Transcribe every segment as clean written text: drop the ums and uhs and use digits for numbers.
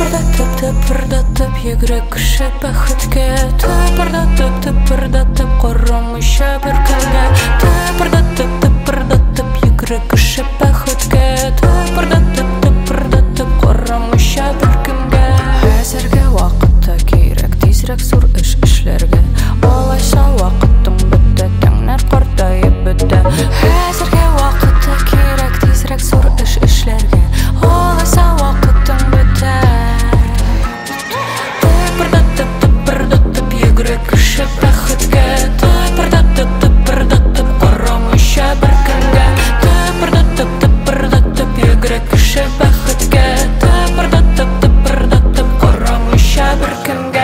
Тыпырдатып йөгрек кеше бәхеткә, тыпырдатып карамыйча беркемгә, тыпырдатып йөгрек кеше бәхеткә, тыпырдатып карамыйча беркемгә. Хәзерге вакытта кирәк тизрәк зур эш эшләргә, алайса вакытың бетә, тәңнәр картаеп бетә. Хәзерге вакытта кирәк тизрәк зур эш эшләргә, алайса вакытың бетә. Тыпырдатып йөгрек кеше бәхеткә, тыпырдатып карамыйча беркемгә, тыпырдатып йөгрек кеше бәхеткә, тыпырдатып карамыйча беркемгә.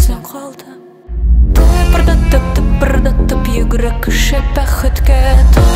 Тыпырдатып йөгрек кеше бәхеткә.